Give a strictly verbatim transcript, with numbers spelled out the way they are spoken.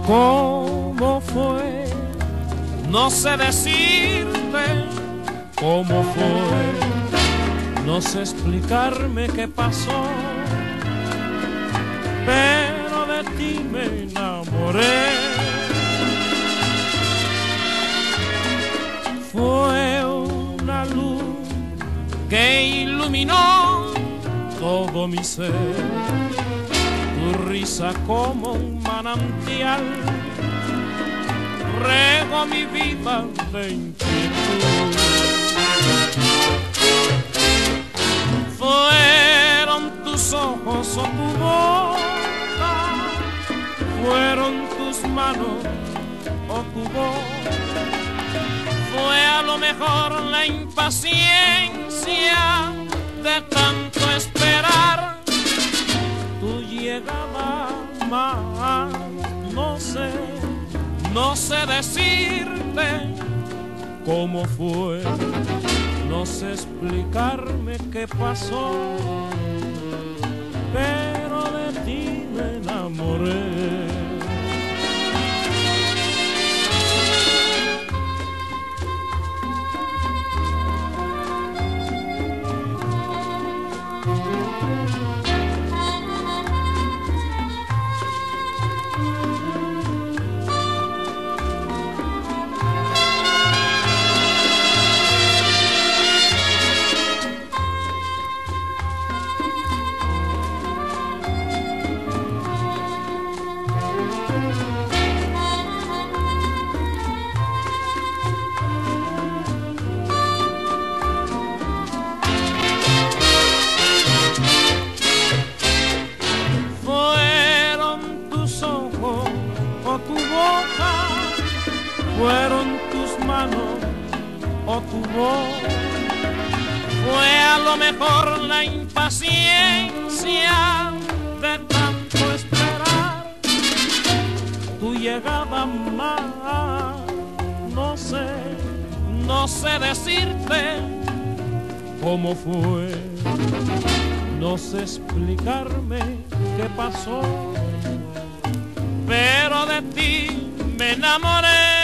¿Cómo fue? No sé decirte cómo fue, no sé explicarme qué pasó, pero de ti me enamoré. Fue una luz que iluminó todo mi ser, tu risa como un manantial regó mi vida de inquietud. Fueron tus ojos o tu boca, fueron tus manos o tu voz, fue a lo mejor la impaciencia de tanto esperar tu llegada más. No sé, no sé decirte cómo fue, no sé explicarme qué pasó, pero de ti me enamoré. Tu boca, fueron tus manos o tu voz, fue a lo mejor la impaciencia de tanto esperar tu llegada más. No sé, no sé decirte cómo fue, no sé explicarme qué pasó, pero de ti me enamoré.